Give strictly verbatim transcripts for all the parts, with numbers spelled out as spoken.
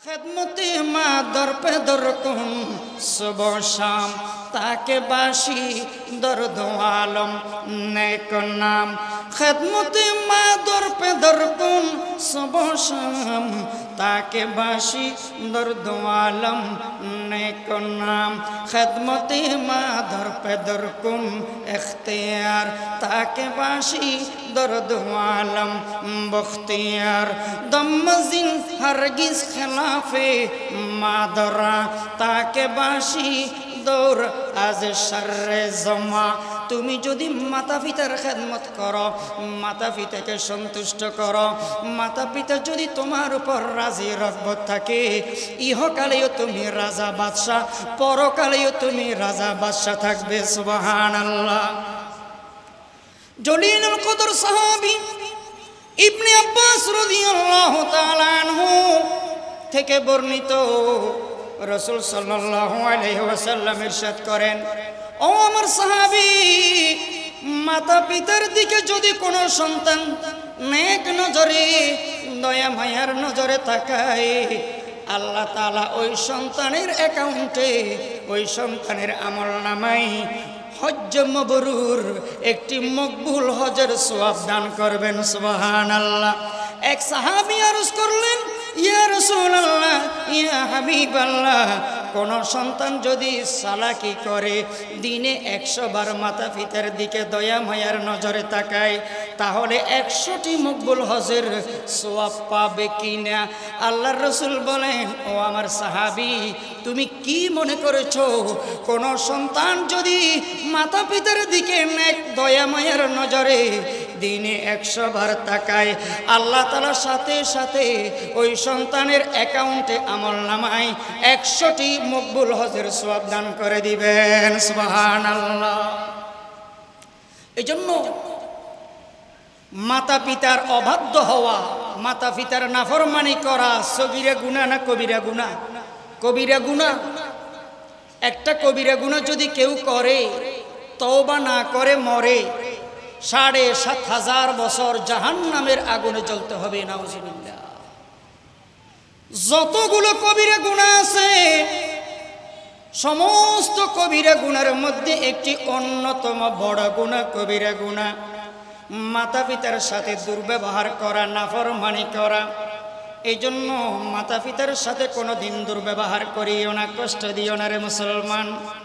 খেদমতে মা দর পে দর কুন সুবহ শাম তাকে বাসি দর্দ আলম নেক নাম খেদমতে মা দর পে দর কুন সুবহ শাম তাকে বাসি দর্দ আলম নেক নাম খেদমতে মা দর পে দর কুন ইখতিয়ার তাকে বাসি দর্দ আলম বখতিয়ার দমজিন হরগিজ খেলাফে মাদরা তাকে বাসি দৌর আজ শর্রে জমা তুমি যদি মাতা পিতার খেদমত করো, মাতা পিতাকে সন্তুষ্ট করো, মাতা পিতা যদি তোমার উপর রাজি রগবত থাকে, ইহকালেও তুমি রাজা বাদশাহ, পরকালেও তুমি রাজা বাদশাহ থাকবে। সুবহানাল্লাহ। জলিলুল কদর সাহাবী ইবনে আব্বাস রাদিয়াল্লাহু তাআলা আনহু থেকে বর্ণিত, রাসূল সাল্লাল্লাহু আলাইহি ওয়াসাল্লাম ইরশাদ করেন, ও আমার সাহাবী, মাতা পিতার দিকে যদি কোনো সন্তান নেক নজরে দয়া মায়ার নজরে তাকায়, আল্লাহ তাআলা ওই সন্তানের অ্যাকাউন্টে, ওই সন্তানের আমলনামায় হজ্জ মাবরুর একটি মকবুল হজের সওয়াব দান করবেন। সুবহানাল্লাহ। এক সাহাবী আরজ করলেন, ইয়া রাসূলুল্লাহ, ইয়া হাবিবাল্লাহ, কোন সন্তান যদি সালাকি করে, দিনে একশো বার মাতা পিতার দিকে দয়া মায়ার নজরে তাকায়, তাহলে একশোটি মকবুল হজের সওয়াব পাবে কিনা? আল্লাহর রাসূল বলেন, ও আমার সাহাবী, তুমি কি মনে করেছো, কোন সন্তান যদি মাতা পিতার দিকে নেক দয়া মায়ার নজরে দিনে একশো বার তাকায়, আল্লাহ তাআলা সাথে সাথে ওই সন্তানের অ্যাকাউন্টে আমলনামায় একশোটি মকবুল হজের সওয়াব দান করে দিবেন। সুবহানাল্লাহ। এজন্য মাতা পিতার অবাধ্য হওয়া, মাতা পিতার নাফরমানি করা সগীরা গুনাহ না কবিরা গুনাহ? কবিরা গুনাহ। একটা কবিরা গুনাহ যদি কেউ করে, তওবা না করে মরে, সাড়ে সাত হাজার বছর জাহান্নামের আগুনে জ্বলতে হবে। নাউজুবিল্লাহ। যতগুলো কবিরা গুনাহ আছে, সমস্ত কবিরা গুনার মধ্যে একটি অন্যতম বড় গুনাহ কবিরা গুনাহ মাতা পিতার সাথে দুর্ব্যবহার করা, নাফরমানি করা। এই জন্য মাতা পিতার সাথে কোনো দিন দুর্ব্যবহার করিও না, কষ্ট দিও না রে মুসলমান।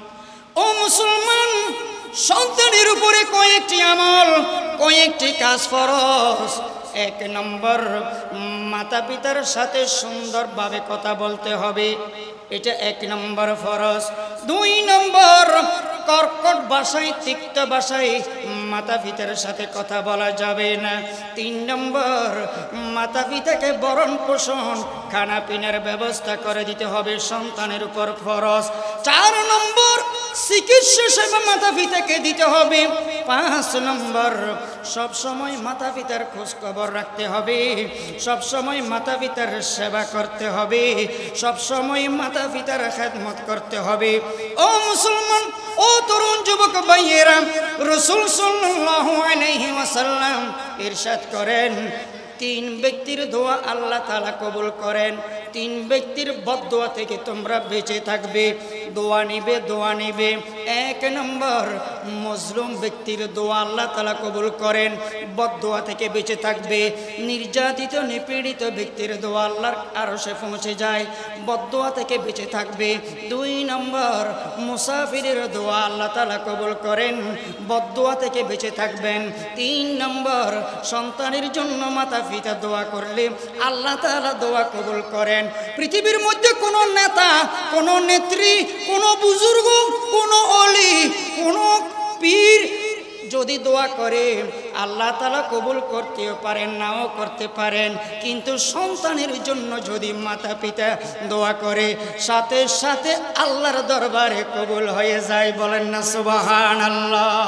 ও মুসলমান, সন্তানের উপরে কয়েকটি আমল, কয়েকটি কাজ ফরজ। এক নম্বর, মাতা পিতার সাথে সুন্দরভাবে কথা বলতে হবে, এটা এক নম্বর ফরজ। দুই নম্বর, কর্কট ভাষায়, তিক্ত ভাষায় মাতা পিতার সাথে কথা বলা যাবে না। তিন নম্বর, মাতা পিতাকে ভরণ পোষণ, খানা পিনার ব্যবস্থা করে দিতে হবে, সন্তানের উপর ফরজ। চার নম্বর, চিকিৎসা সেবা মাতা পিতাকে দিতে হবে। পাঁচ নম্বর, সব সময় মাতা পিতার খোঁজ খবর রাখতে হবে, সব সময় মাতা পিতার সেবা করতে হবে, সব সময় মাতা পিতার খেদমত করতে হবে। ও মুসলমান, ও তরুণ যুবক ভাইয়েরা, রাসূল সাল্লাল্লাহু আলাইহি ওয়াসাল্লাম ইরশাদ করেন, তিন ব্যক্তির দোয়া আল্লাহ তাআলা কবুল করেন, তিন ব্যক্তির বদদোয়া থেকে তোমরা বেঁচে থাকবে। দোয়া নিবে, দোয়া নিবে। এক নম্বর, মজলুম ব্যক্তির দোয়া আল্লাহ তাআলা কবুল করেন, বদদোয়া থেকে বেঁচে থাকবে। নির্যাতিত নিপীড়িত ব্যক্তির দোয়া আল্লাহর আরশে পৌঁছে যায়, বদদোয়া থেকে বেঁচে থাকবে। দুই নম্বর, মুসাফিরের দোয়া আল্লাহ তাআলা কবুল করেন, বদদোয়া থেকে বেঁচে থাকবেন। তিন নম্বর, সন্তানের জন্য মাতা পিতা দোয়া করলে আল্লাহ তাআলা দোয়া কবুল করেন। পৃথিবীর মধ্যে কোনো নেতা, কোনো নেত্রী, কোনো বুজুর্গ, কোনো অলি, কোনো পীর যদি দোয়া করে, আল্লাহ তাআলা কবুল করতেও পারেন, নাও করতে পারেন। কিন্তু সন্তানের জন্য যদি মাতা পিতা দোয়া করে, সাথে সাথে আল্লাহর দরবারে কবুল হয়ে যায়। বলেন না সুবহানাল্লাহ।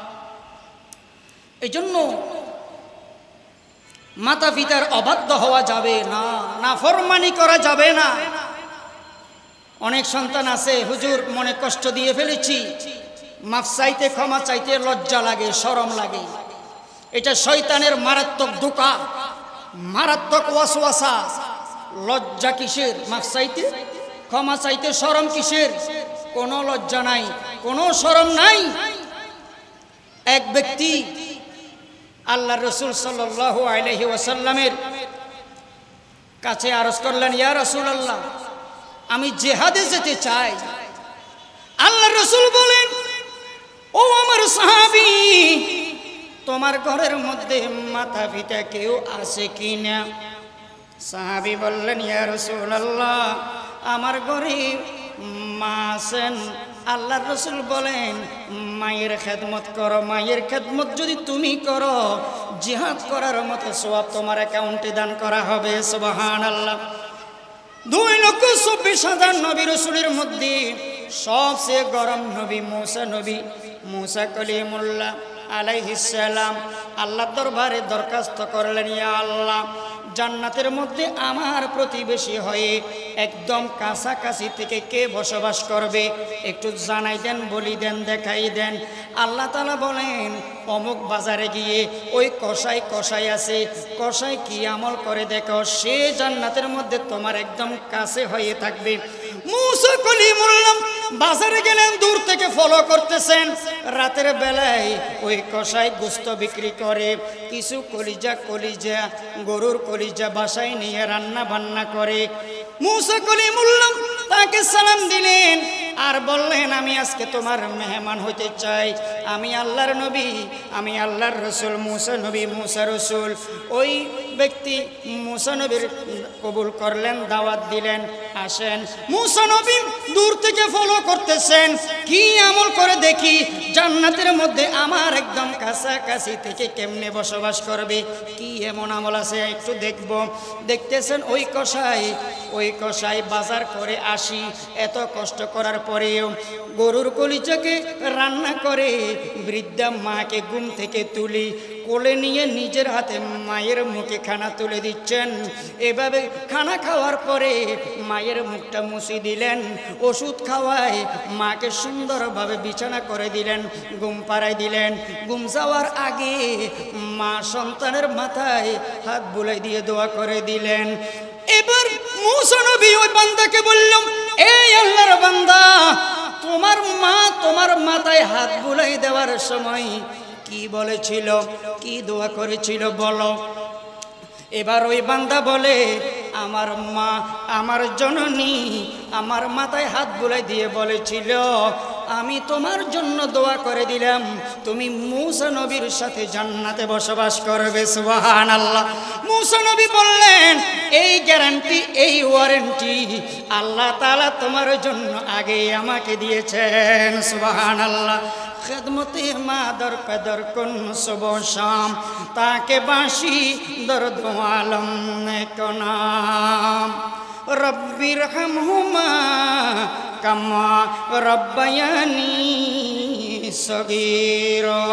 এই জন্য মাতা পিতার অবাধ্য হওয়া যাবে না, নাফরমানি করা যাবে না। অনেক সন্তান আছে, হুজুর মনে কষ্ট দিয়ে ফেলেছি, মাফ চাইতে, ক্ষমা চাইতে লজ্জা লাগে, শরম লাগে। এটা শয়তানের মারাত্মক ধোঁকা, মারাত্মক ওয়াসওয়াসা। লজ্জা কিসের? মাফ চাইতে, ক্ষমা চাইতে শরম কিসের? কোনো লজ্জা নাই, কোনো শরম নাই। এক ব্যক্তি আল্লাহর রাসূল সাল্লাল্লাহু আলাইহি ওয়াসাল্লামের কাছে আরজ করলেন, ইয়া রাসূলুল্লাহ, আমি জিহাদে যেতে চাই। আল্লাহর রাসূল বলেন, ও আমার সাহাবী, তোমার ঘরের মধ্যে মাতা পিতা কেউ আছে কিনা? সাহাবী বললেন, ইয়া রাসূলুল্লাহ, আমার ঘরে মা আছেন। আল্লাহর রাসূল বলেন, মায়ের খেদমত করো। মায়ের খেদমত যদি তুমি করো, জিহাদ করার মতো সওয়াব তোমার অ্যাকাউন্টে দান করা হবে। সুবহানাল্লাহ। দুই লক্ষ চব্বিশ হাজার নবী রাসূলের মধ্যে সবচেয়ে গরম নবী মুসা নবী, মুসা কলিমুল্লাহ আলাইহিস সালাম আল্লাহর দরবারে দরখাস্ত করলেন, ইয়া আল্লাহ, জান্নাতের মধ্যে আমার প্রতিবেশী হয়ে একদম কাছাকাছি থেকে কে বসবাস করবে একটু জানাই দেন, বলি দেন, দেখাই দেন। আল্লাহ তাআলা বলেন, অমুক বাজারে গিয়ে ওই কসাই কসাই আছে, কসাই কি আমল করে দেখো, সে জান্নাতের মধ্যে তোমার একদম কাছে হয়ে থাকবে। মুসা কলিমুল্লাহ বাজারে গেলেন, দূর থেকে ফলো করতেছেন। রাতের বেলায় ওই কসাই গোশত বিক্রি করে, কিছু কলিজা কলিজা গরুর কলিজা বাসায় নিয়ে রান্না বান্না করে। মুসা কলিমুল্লাহ তাকে সালাম দিলেন আর বললেন, আমি আজকে তোমার মেহমান হইতে চাই। আমি আল্লাহর নবী, আমি আল্লাহর রসুল, মুসা নবী, মুসা রসুল। ওই ব্যক্তি মুসা নবীর কবুল করলেন, দাওয়াত দিলেন, আসেন। মুসা নবী দূর থেকে ফলো করতেছেন, কি আমল করে দেখি জান্নাতের মধ্যে আমার একদম কাছাকাছি থেকে কেমনে বসবাস করবে, কি এমন আমল আছে একটু দেখব। দেখতেছেন ওই কসাই ওই কসাই বাজার করে আসি, এত কষ্ট করার পরেও গরুর কলিজাকে রান্না করে বৃদ্ধা মাকে ঘুম থেকে তুলি কোলে নিয়ে নিজের হাতে মায়ের মুখে খানা তুলে দিচ্ছেন। এভাবে খানা খাওয়ার পরে মায়ের মুখটা মুছে দিলেন, ওষুধ খাওয়ায় মাকে সুন্দরভাবে বিছানা করে দিলেন, ঘুম পাড়ায় দিলেন। ঘুম যাওয়ার আগে মা সন্তানের মাথায় হাত বুলাই দিয়ে দোয়া করে দিলেন। এবার মুসা নবী ওই বান্দাকে বললাম, এই আল্লাহর বান্দা, তোমার মা তোমার মাথায় হাত বুলাই দেওয়ার সময় কি বলেছিল, কি দোয়া করেছিল বলো। এবার ওই বান্দা বলে, আমার মা আমার জননী আমার মাথায় হাত বুলাই দিয়ে বলেছিল, আমি তোমার জন্য দোয়া করে দিলাম, তুমি মুসা নবীর সাথে জান্নাতে বসবাস করবে। সুবহানাল্লাহ। মুসা নবী বললেন, এই গ্যারান্টি, এই ওয়ারেন্টি আল্লাহ তাআলা তোমার জন্য আগে আমাকে দিয়েছেন। সুবহানাল্লাহ। খেদমতে মা দর পেদর কোন শুভ শাম, তাকে বাঁশি দর্দ আলম নাম। রব্বির হামহুমা কামা রব্বায়ানি সগীরা।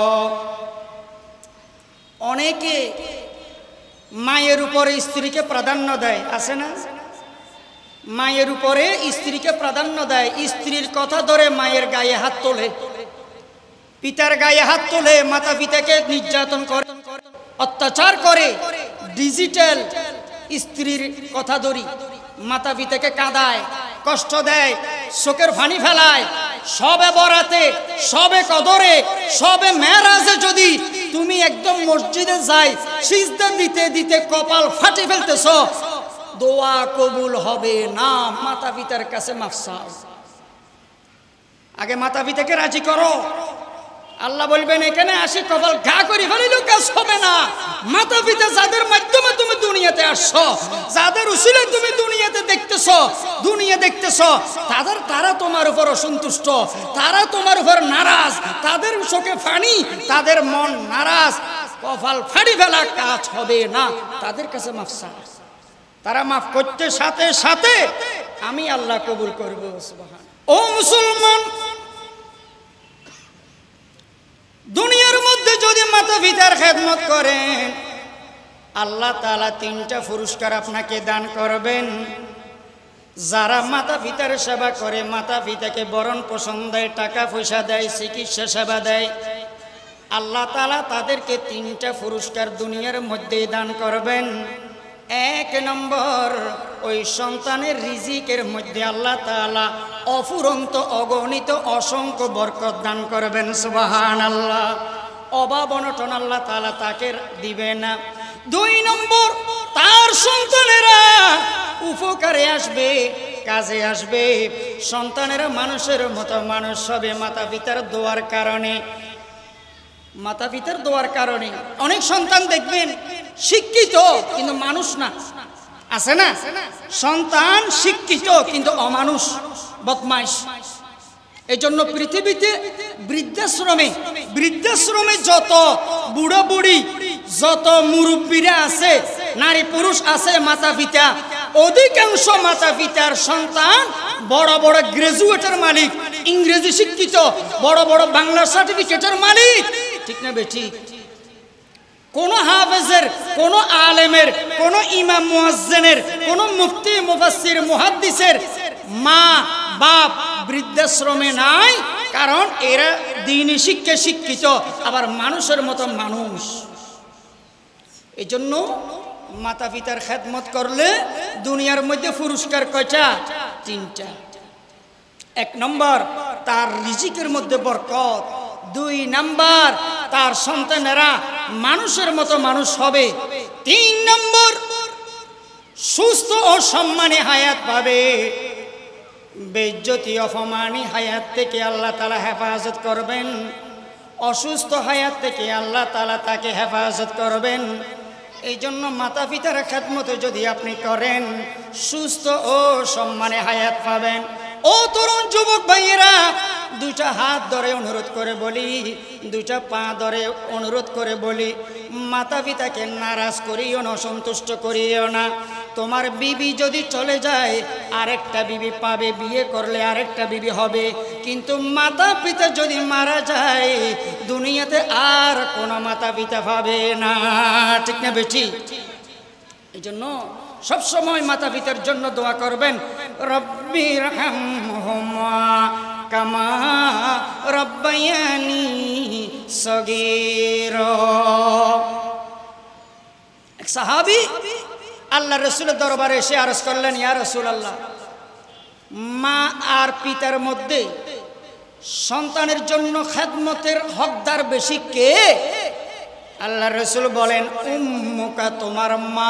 অনেকে মায়ের উপরে স্ত্রীকে প্রাধান্য দেয়, আছে না? মায়ের উপরে স্ত্রীকে প্রাধান্য দেয়, স্ত্রীর কথা ধরে মায়ের গায়ে হাত তোলে, পিতার গায়ে হাত তোলে, মাতা পিতাকে নির্যাতন করে, অত্যাচার করে। ডিজিটাল স্ত্রীর কথা ধরি মাতা পিতাকে কাঁদায়, কষ্ট দেয়, চোখের পানি ফেলায়। সবে বরাতে, সবে কদরে, সবে মেরাজে যদি তুমি একদম মসজিদে যাই সিজদা দিতে দিতে কপাল ফাটে ফেলতেছ, দোয়া কবুল হবে না। মাতা পিতার কাছে মাফ চাও, আগে মাতা পিতাকে রাজি করো। আল্লাহ বলবেন, এখানে আসি কপাল ঘা করে ফেলিলেও কাজ হবে না। মাতা পিতা যাদের মাধ্যমে তুমি দুনিয়াতে আসছো, যাদের উসিলায় তুমি দুনিয়াতে দেখতেছো, দুনিয়া দেখতেছো, তাদের তারা তোমার উপর অসন্তুষ্ট, তারা তোমার উপর নারাজ, তাদের চোখে পানি, তাদের মন নারাজ, কপাল ফাড়ি ফেলা কাজ হবে না। তাদের কাছে মাফ চাও, তারা মাফ করতে সাথে সাথে আমি আল্লাহ কবুল করব। সুবহানাল্লাহ। ও মুসলমান, দুনিয়ার মধ্যে যদি মাতা পিতার খেদমত করেন, আল্লাহ তাআলা তিনটা পুরস্কার আপনাকে দান করবেন। যারা মাতা পিতার সেবা করে, মাতা পিতাকে বরণ পোষণ দেয়, টাকা পয়সা দেয়, চিকিৎসা সেবা দেয়, আল্লাহ তাআলা তাদেরকে তিনটা পুরস্কার দুনিয়ার মধ্যেই দান করবেন। এক নম্বর, ওই সন্তানের রিজিকের মধ্যে আল্লাহ তাআলা অফুরন্ত অগণিত অসংখ্য বরকত দান করবেন, সুবহানাল্লাহ। অভাব অনটন আল্লাহ তাআলা তাকে দিবে না। দুই নম্বর, তার সন্তানেরা উপকারে আসবে, কাজে আসবে। সন্তানেরা মানুষের মতো মানুষ হবে মাতা পিতার দোয়ার কারণে। মাতা পিতার দোয়ার কারণে অনেক সন্তান দেখবেন শিক্ষিত কিন্তু মানুষ না, আছে না? সন্তান শিক্ষিত কিন্তু অমানুষ, বদমাইশ। এই জন্য পৃথিবীতে বৃদ্ধাশ্রমে বৃদ্ধাশ্রমে যত বুড়ো বুড়ি, যত মুরব্বীরা আছে, নারী পুরুষ আছে, মাতা পিতা, অধিকাংশ মাতা পিতার সন্তান বড় বড় গ্রাজুয়েটের মালিক, ইংরেজি শিক্ষিত, বড় বড় বাংলা সার্টিফিকেটের মালিক, ঠিক না বেটি? কোন হাফেজের, কোন আলেমের, কোন ইমাম মুয়াজ্জিনের, কোন মুফতি মুফাসসির মুহাদ্দিসের মা বাপ বৃদ্ধাশ্রমে নাই, কারণ এরা দ্বীনি শিক্ষা শিক্ষিত, আবার মানুষের মতো মানুষ। এই জন্য মাতা পিতার খেদমত করলে দুনিয়ার মধ্যে পুরস্কার কয়টা? তিনটা। এক নম্বর, তার রিজিকের মধ্যে বরকত। দুই নাম্বার, তার সন্তানেরা মানুষের মতো মানুষ হবে। তিন নম্বর, সুস্থ ও সম্মানী হায়াত পাবে। বেইজ্জতি অপমানী হায়াত থেকে আল্লাহ তাআলা হেফাজত করবেন, অসুস্থ হায়াত থেকে আল্লাহ তাআলা তাকে হেফাজত করবেন। এই জন্য মাতা পিতার খেদমত যদি আপনি করেন, সুস্থ ও সম্মানে হায়াত পাবেন। ও তরুণ যুবক ভাইয়েরা, দুইটা হাত ধরে অনুরোধ করে বলি, দুইটা পা ধরে অনুরোধ করে বলি, মাতা পিতাকে নারাজ করিও না, অসন্তুষ্ট করিও না। তোমার বিবি যদি চলে যায়, আরেকটা বিবি পাবে, বিয়ে করলে আরেকটা বিবি হবে, কিন্তু মাতা পিতা যদি মারা যায়, দুনিয়াতে আর কোনো মাতা পিতা পাবে না, ঠিক না বেটি? এই জন্য সবসময় মাতা পিতার জন্য দোয়া করবেন, রব্বিরহামহুমা কামা রব্বায়ানি সগীরা। এক সাহাবী আল্লাহ রাসূলের দরবারে এসে আরজ করলেন, ইয়া রাসূলুল্লাহ, মা আর পিতার মধ্যে সন্তানের জন্য খেদমতের হকদার বেশি কে? আল্লাহ রাসূল বলেন, উম্মুকা, তোমার মা।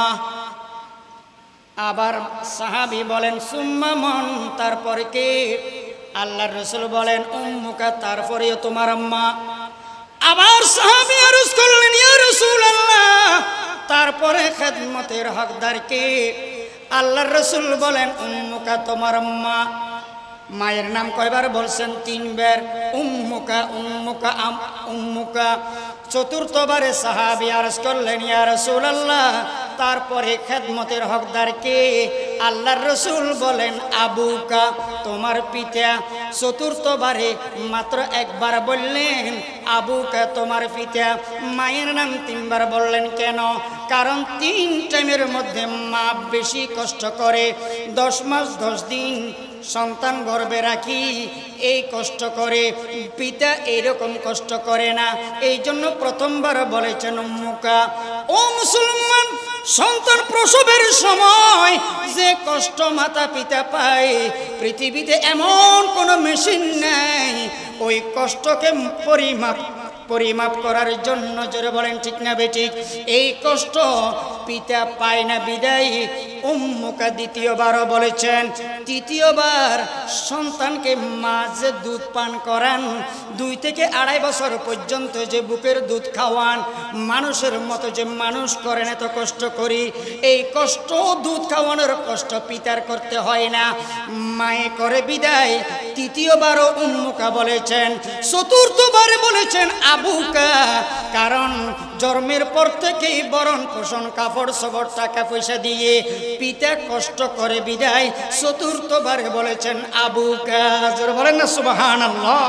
আবার সাহাবী বলেন, সুম্মা মান, তারপরে কে? আল্লাহ রাসূল বলেন, উম্মুকা, তারপরেও তোমার মা। আবার সাহাবী আরজ করলেন, ইয়া রাসূলুল্লাহ, তারপরে খেদমতের হকদার কে? আল্লাহর রাসূল বলেন, উম্মুকা, তোমার মা। মায়ের নাম কয়বার বলছেন? তিনবার। উম্মুকা, উম্মুকা, উম্মুকা। চতুর্থবারে সাহাবী আরজ করলেন, ইয়া রাসূলুল্লাহ, তারপরে খেদমতের হকদার কে? আল্লাহর রাসূল বলেন, আবুকা, তোমার পিতা। চতুর্থবারে মাত্র একবার বললেন, আবুকা, তোমার পিতা। মায়ের নাম তিনবার বললেন কেন? কারণ তিন টাইমের মধ্যে মা বেশি কষ্ট করে। দশ মাস দশ দিন সন্তান গর্ভে রাখি এই কষ্ট করে, পিতা এইরকম কষ্ট করে না। এই জন্য প্রথমবার বলেছেন উম্মুকা। ও মুসলমান, সন্তান প্রসবের সময় যে কষ্ট মাতা পিতা পায়, পৃথিবীতে এমন কোনো মেশিন নাই ওই কষ্টকে পরিমাপ পরিমাপ করার জন্য। জোরে বলেন ঠিক না বেঠিক? এই কষ্ট পিতা পায় না বিদায় উম্মুকা দ্বিতীয়বারও বলেছেন। তৃতীয়বার সন্তানকে মা যে দুধ পান করান, দুই থেকে আড়াই বছর পর্যন্ত যে বুকের দুধ খাওয়ান, মানুষের মতো যে মানুষ করেন এত কষ্ট করি, এই কষ্ট দুধ খাওয়ানোর কষ্ট পিতার করতে হয় না, মায়ে করে বিদায় তৃতীয়বারও উম্মুকা বলেছেন। চতুর্থবারে বলেছেন আবুকা, কারণ জন্মের পর থেকেই বরণ পোষণ, কাপড় সবর, টাকা পয়সা দিয়ে পিতা কষ্ট করে বিদায় চতুর্থবারে বলেছেন আবুকা। জোরে বলেন না সুবহানাল্লাহ।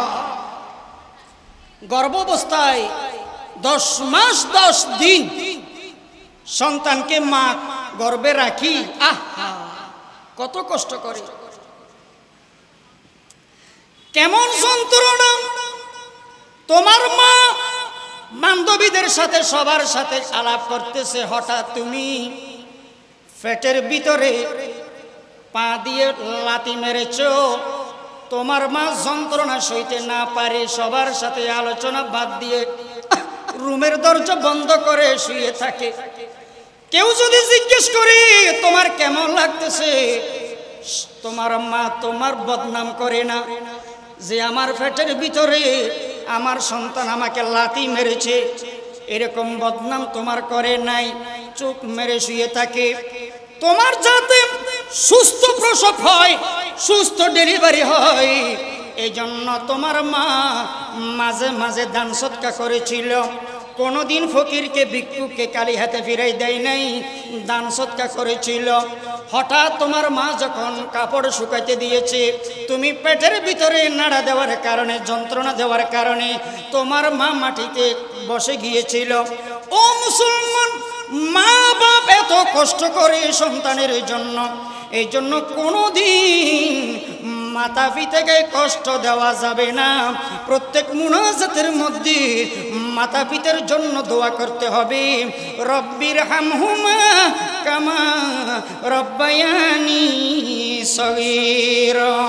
গর্ভাবস্থায় দশ মাস দশ দিন সন্তানকে মা গর্ভে রাখি, আহা কত কষ্ট করে, কেমন যন্ত্রণা। তোমার মা বান্ধবীদের সাথে সবার সাথে আলাপ করতেছে, হঠাৎ তুমি পেটের ভিতরে পা দিয়ে লাথি মেরেছ, তোমার মা যন্ত্রণা সইতে না পারে সবার সাথে আলোচনা বাদ দিয়ে রুমের দরজা বন্ধ করে শুয়ে থাকে। কেউ যদি জিজ্ঞেস করে তোমার কেমন লাগতেছে, তোমার মা তোমার বদনাম করে না যে আমার পেটের ভিতরে আমার সন্তান আমাকে লাথি মেরেছে, এরকম বদনাম তোমার করে নাই, চোখ মেরে শুয়ে থাকে। তোমার যাতে সুস্থ প্রসব হয়, সুস্থ ডেলিভারি হয়, এই জন্য তোমার মা মাঝে মাঝে দান সৎকা করেছিল। কোনোদিন ফকিরকে ভিক্ষুককে কালি হাতে ফিরাই দেয় নাই, দান সৎকা করেছিল। হঠাৎ তোমার মা যখন কাপড় শুকাইতে দিয়েছে, তুমি পেটের ভিতরে নাড়া দেওয়ার কারণে, যন্ত্রণা দেওয়ার কারণে তোমার মা মাটিতে বসে গিয়েছিল। ও মুসলমান, মা বাপ এত কষ্ট করে সন্তানের জন্য, এই জন্য কোনোদিন মাতা পিতাকে কষ্ট দেওয়া যাবে না। প্রত্যেক মুনাজাতের মধ্যে মাতা পিতার জন্য দোয়া করতে হবে, রব্বির হামহুমা কামা রব্বায়ানি সগীরা।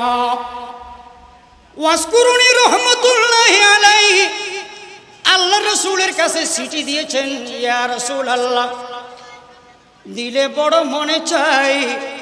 ওয়াজকুরুনি রহমাতুল্লাহি আলাইহি, আল্লাহ রসুলের কাছে চিঠি দিয়েছেন, ইয়া রাসূলুল্লাহ, দিলে বড় মনে চাই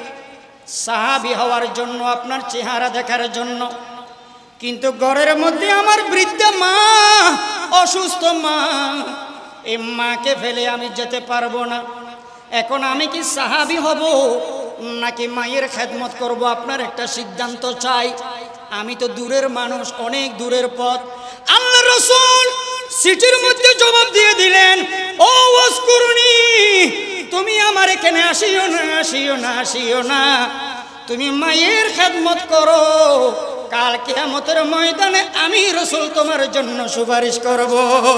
সাহাবী হওয়ার জন্য, আপনার চেহারা দেখার জন্য, কিন্তু ঘরের মধ্যে আমার বৃদ্ধা মা, অসুস্থ মা, এই মাকে ফেলে আমি যেতে পারবো না। এখন আমি কি সাহাবী হব নাকি মায়ের খেদমত করব? আপনার একটা সিদ্ধান্ত চাই। আমি তো দূরের মানুষ, অনেক দূরের পথ। আল্লাহ রাসূল চিঠির মধ্যে জবাব দিয়ে দিলেন, ও ওয়াজকুরুনি, তুমি আমার এখানে আসিও না, আসিও না, আসিও না, তুমি মায়ের খেদমত করো। কাল কিয়ামতের ময়দানে আমি রাসূল তোমার জন্য সুপারিশ করব।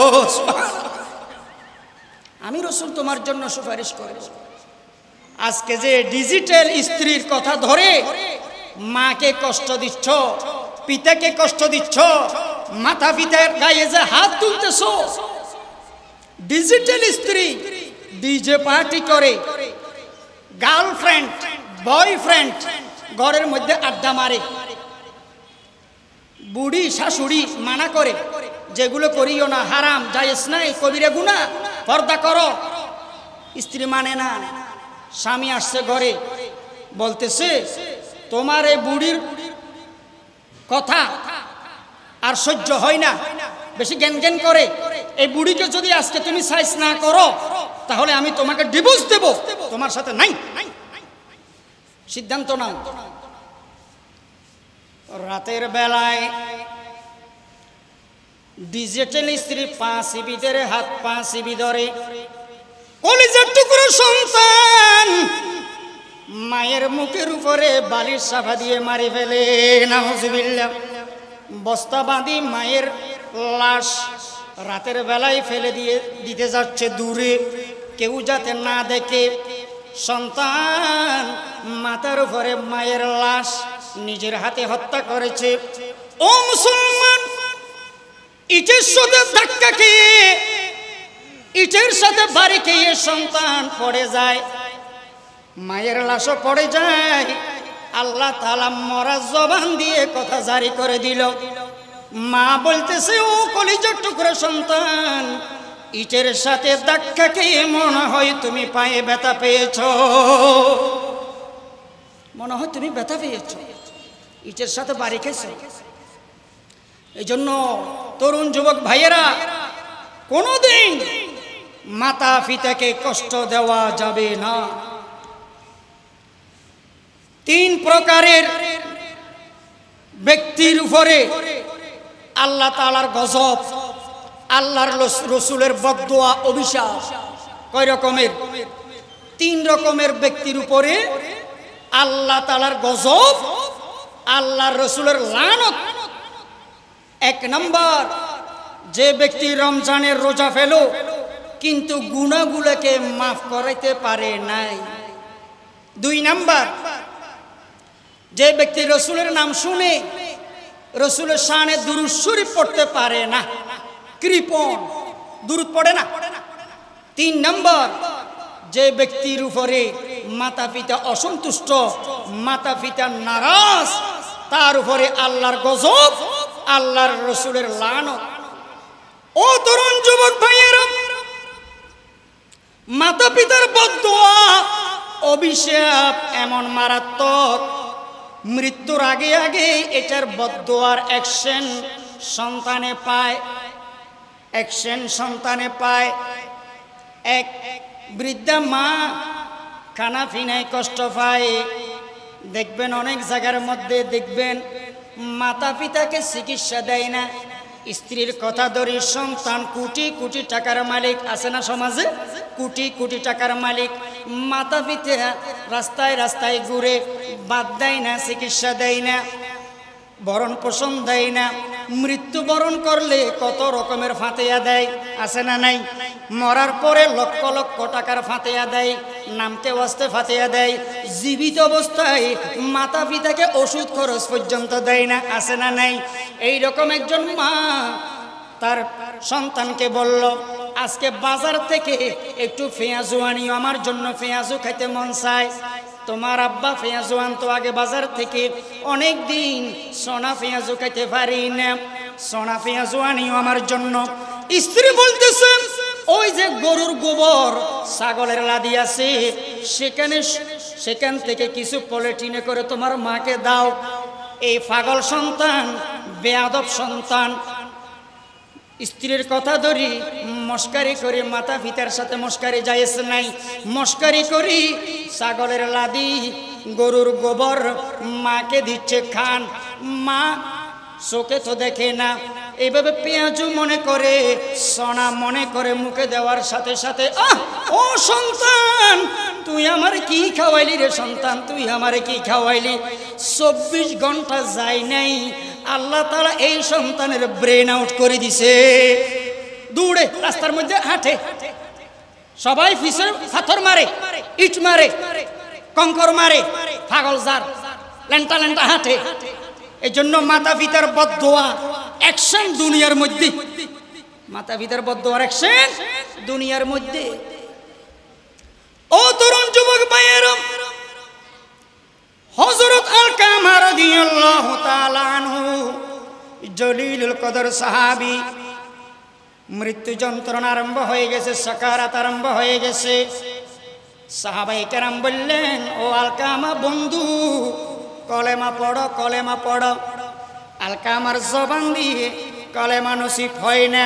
আমি রাসূল তোমার জন্য সুপারিশ করব। আজকে যে ডিজিটাল স্ত্রীর কথা ধরে মাকে কষ্ট দিচ্ছ, পিতাকে কষ্ট দিচ্ছ, মাতা পিতার গায়ে যে হাত তুলতেছ, ডিজিটাল স্ত্রী ডিজে পার্টি করে, গার্লফ্রেন্ড বয়ফ্রেন্ড ঘরের মধ্যে আড্ডা মারে, বুড়ি শাশুড়ি মানা করে যেগুলো করিও না, হারাম, জায়েজ নাই, কবিরা গুনাহ, পর্দা করো। স্ত্রী মানে না। স্বামী আসছে ঘরে, বলতেছে তোমার এই বুড়ির কথা আর সহ্য হয় না, বেশি জ্ঞান জ্ঞান করে, এই বুড়িকে যদি আজকে তুমি সাইজ না করো তাহলে আমি তোমাকে ডিভোর্স দেব, তোমার সাথে নাই। সিদ্ধান্ত নাও। রাতের বেলায় ডিজিটাল স্ত্রী পা চিবিদের হাত পা চিবি ধরে, কলিজার টুকরো সন্তান মায়ের মুখের উপরে বালিশ চাপা দিয়ে মারি ফেলে, নাউজুবিল্লাহ। বস্তা বাঁধি মায়ের লাশ রাতের বেলায় ফেলে দিয়ে দিতে যাচ্ছে দূরে, কেউ যাতে না দেখে। সন্তান মাথার উপরে মায়ের লাশ নিজের হাতে হত্যা করেছে। ও মুসলমান, ইটের সাথে ধাক্কা খেয়ে, ইটের সাথে বাড়ি খেয়ে সন্তান পড়ে যায়, মায়ের লাশও পড়ে যায়। আল্লাহ তাআলা মরা জবান দিয়ে কথা জারি করে দিল। মা বলতেছে, ও কলিজার টুকরা সন্তান, ইটের সাথে ধাক্কা খেয়ে মনে হয় তুমি পায়ে ব্যথা পেয়েছ, মনে হয় তুমি ব্যথা পেয়েছ, ইটের সাথে বাড়ি খেয়েছ। এই জন্য তরুণ যুবক ভাইয়েরা, কোনোদিন মাতা পিতাকে কষ্ট দেওয়া যাবে না। তিন প্রকারের ব্যক্তির উপরে আল্লাহ তাআলার গজব, আল্লাহর রসুলের বদদোয়া, অভিশাপ। কয় রকমের? তিন রকমের ব্যক্তির উপরে আল্লাহ তাআলার গজব, আল্লাহর রসুলের লানত। এক নম্বর, যে ব্যক্তি রমজানের রোজা ফেল কিন্তু গুনাহগুলোকে মাফ করাইতে পারে নাই। দুই নাম্বার, যে ব্যক্তি রসুলের নাম শুনে রসুলের শানে দুরূদ শরীফ পড়তে পারে না, কৃপণ, দুরূদ পড়ে না। তিন নম্বর, যে ব্যক্তির উপরে মাতা পিতা অসন্তুষ্ট, মাতা পিতা নারাজ, তার উপরে আল্লাহর গজব, আল্লাহর রসুলের লানত। ও তরুণ যুবক ভাইয়েরা, মাতা পিতার বদদোয়া, অভিশাপ এমন মারাত্মক, মৃত্যুর আগে আগে এটার বদদোয়ার অ্যাকশন সন্তানে পায়, অ্যাকশন সন্তানে পায়। এক বৃদ্ধা মা খানা পিনায় কষ্ট পায়। দেখবেন অনেক জায়গার মধ্যে দেখবেন মাতা পিতাকে চিকিৎসা দেয় না, স্ত্রীর কথা ধরে সন্তান কোটি কোটি টাকার মালিক আছে না সমাজে, কোটি কোটি টাকার মালিক, মাতা পিতা রাস্তায় রাস্তায় ঘুরে, বাদ দেয় না, চিকিৎসা দেয় না, ভরণ পোষণ দেয় না। মৃত্যুবরণ করলে কত রকমের ফাতেয়া দেয়, আছে না নাই? মরার পরে লক্ষ লক্ষ টাকার ফাতেয়া দেয়, নামতে ওয়াস্তে ফাতেয়া দেয়। জীবিত অবস্থায় মাতা পিতাকে ওষুধ খরচ পর্যন্ত দেয় না, আছে না নাই? এইরকম একজন মা তার সন্তানকে বলল, আজকে বাজার থেকে একটু পেঁয়াজু আনিও, আমার জন্য পেঁয়াজু খাইতে মন চায়। তোমার আব্বা পেঁয়াজু আনতো আগে বাজার থেকে, অনেক দিন সোনা পেঁয়াজু খাইতে পারি না, সোনা পেঁয়াজু আনিও আমার জন্য। স্ত্রী বলতেছে, ওই যে গরুর গোবর ছাগলের লাদি আছে, সেখানে সেখান থেকে কিছু পলিথিনে করে তোমার মাকে দাও। এই পাগল সন্তান, বেয়াদব সন্তান, স্ত্রীর কথা ধরি মস্কারি করি, মাতা পিতার সাথে মস্কারি জায়েজ নাই, মস্কারি করি ছাগলের লাদি গরুর গোবর মাকে দিচ্ছে খান। মা চোখে তো দেখে না, এইভাবে পেঁয়াজু মনে করে, সোনা মনে করে মুখে দেওয়ার সাথে সাথে, আহ ও সন্তান, তুই আমার কি খাওয়াইলি রে সন্তান, তুই আমারে কি খাওয়াইলি? চব্বিশ ঘন্টা যায় নাই, আল্লাহ তাআলা এই সন্তানের ব্রেন আউট করে দিছে। দৌড়ে রাস্তার মধ্যে হাঁটে, সবাই পিছে পাথর মারে, ইট মারে, কঙ্কর মারে, পাগল জার লেন্টা লেন্টা হাঁটে। এই জন্য মাতা পিতার বদদোয়া অ্যাকশন দুনিয়ার মধ্যে, মাতা পিতার বদদোয়ার অ্যাকশন দুনিয়ার মধ্যে। ও তরুণ যুবক ভাইয়েরা, হযরত আলকামা রাদিয়াল্লাহু তাআলা আনহু জলিলুল কদর সাহাবী, মৃত্যু যন্ত্রণা আরম্ভ হয়ে গেছে, সাকারাত আরম্ভ হয়ে গেছে। সাহাবায়ে কেরাম বললেন, ও আলকামা বন্ধু, কলেমা পড়ো, কলেমা পড়ো। আলকামার জবান দিয়ে কলেমা নসিব হয় না।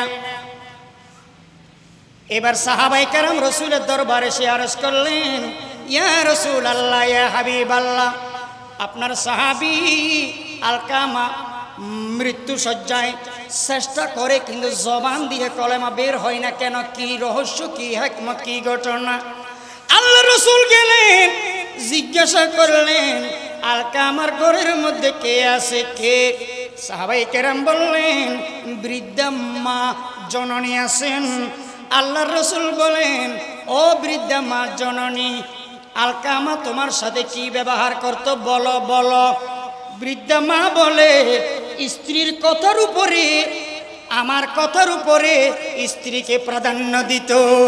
এবার সাহাবায়ে কেরাম রাসূলের দরবারে এসে আরজ করলেন, ইয়া রাসূলুল্লাহ, ইয়া হাবিবাল্লাহ, আপনার সাহাবী আলকামা মৃত্যু সজ্জায় চেষ্টা করে, কিন্তু জবান দিয়ে কলেমা বের হয় না কেন? কি রহস্য, কি হিকমত, কি ঘটনা? আল্লাহ রাসূল গেলেন, জিজ্ঞাসা করলেন, আলকামার ঘরের মধ্যে কে আছে? কে? সাহাবায়ে কেরাম বললেন, বৃদ্ধা মা জননী আছেন। আল্লাহর রাসূল বলেন, ও বৃদ্ধা মা জননী, আলকামা তোমার সাথে কি ব্যবহার করতো বলো, বলো। বৃদ্ধা মা বলে, স্ত্রীর কথার উপরে, আমার কথার উপরে স্ত্রীকে প্রাধান্য দিত।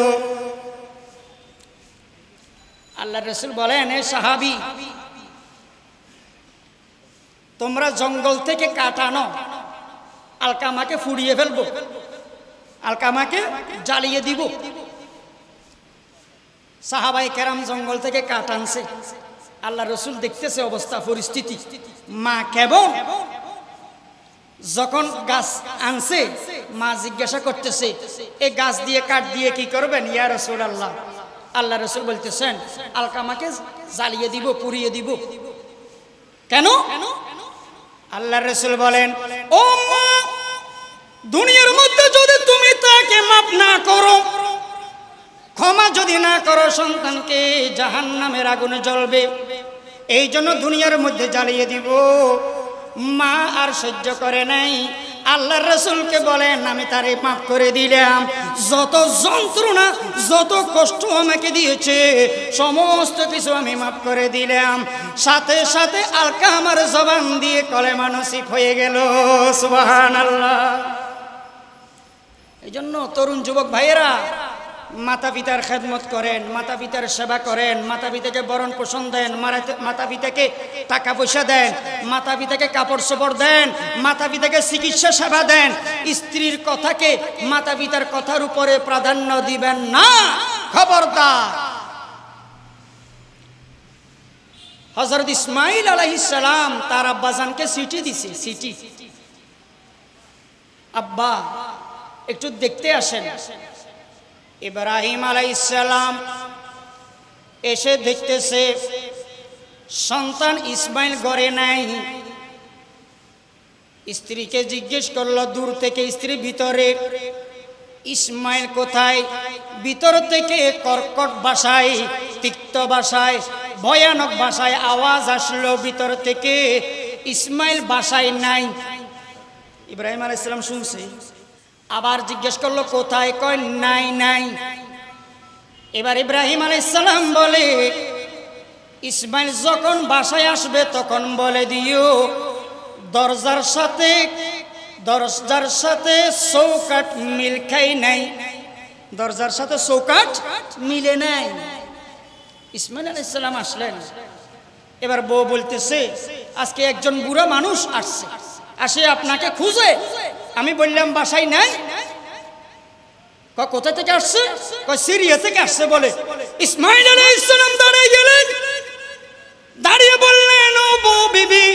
আল্লাহর রাসূল বলেন, এ সাহাবী, তোমরা জঙ্গল থেকে কাটানো আলকামাকে ফুড়িয়ে ফেলবো, আলকামাকে জ্বালিয়ে দিব। সাহাবায়ে কেরাম জঙ্গল থেকে কাঠ আনছে, আল্লাহ রসুল দেখতেছে অবস্থা পরিস্থিতি। মা কেবল যখন গাছ আনছে, মা জিজ্ঞাসা করতেছে, এই গাছ দিয়ে কাঠ দিয়ে কি করবেন ইয়া রাসূলুল্লাহ? আল্লাহ রসুল বলতেছেন, আলকামাকে জ্বালিয়ে দিব, পুড়িয়ে দিব। কেন? আল্লাহ রসুল বলেন, ও মা, দুনিয়ার মধ্যে যদি তুমি তাকে মাফ না করো, ক্ষমা যদি না করো, সন্তানকে জাহান্নামের আগুনে জ্বলবে। এই জন্য দুনিয়ার মধ্যে জ্বালিয়ে দিব। মা আর সহ্য করে নাই, আল্লাহর রাসূলকে বলেন, আমি তারে মাফ করে দিলাম। যত যন্ত্রণা, যত কষ্ট আমাকে দিয়েছে, সমস্ত কিছু আমি মাফ করে দিলাম। সাথে সাথে আলকামার জবান দিয়ে কলেমা নসিব হয়ে গেল। সুবহানাল্লাহ। এই জন্য তরুণ যুবক ভাইয়েরা, মাতা পিতার খেদমত করেন, মাতা পিতার সেবা করেন, মাতা পিতাকে বরণ পোষণ দেন, মাতা পিতাকে টাকা পয়সা দেন, মাতা পিতাকে কাপড় চোপড় দেন, মাতা পিতাকে চিকিৎসা সেবা দেন। স্ত্রীর কথাকে মাতা পিতার কথার উপরে প্রাধান্য দিবেন না, খবরদার। হযরত ইসমাঈল আলাইহিস সালাম তার আব্বাজানকে চিঠি দিছে, চিঠি, আব্বা একটু দেখতে আসেন। ইব্রাহিম আলাইহিস সালাম এসে দেখতেছে সন্তান ইসমাইল ঘরে নাই। স্ত্রীকে জিজ্ঞেস করলো দূর থেকে, স্ত্রী ভিতরে, ইসমাইল কোথায়? ভিতর থেকে কর্কট ভাষায়, তিক্ত ভাষায়, ভয়ানক ভাষায় আওয়াজ আসলো ভিতর থেকে, ইসমাইল বাসায় নাই। ইব্রাহিম আলাইহিস সালাম শুনছে, আবার জিজ্ঞেস করলো কোথায়? কয় নাই নাই। এবার ইব্রাহিম আলাইহিস সালাম বলে ইসমাইল যখন বাসায় আসবে তখন বলে দিও দরজার সাথে দরজার সাথে চৌকাঠ মিল খাই নাই, দরজার সাথে চৌকাঠ মিলে নাই। ইসমাইল আলাইহিস সালাম আসলেন। এবার বউ বলতেছে আজকে একজন বুড়া মানুষ আসছে, আসে আপনাকে খুঁজে। আমি বললাম বাসায় নাই। কোথা থেকে আসছে? সিরিয়া থেকে আসছে বলে। ইসমাইল আলাইহিস সালাম দাঁড়িয়ে গেলেন, দাঁড়িয়ে বললেন ও বউ বিবি,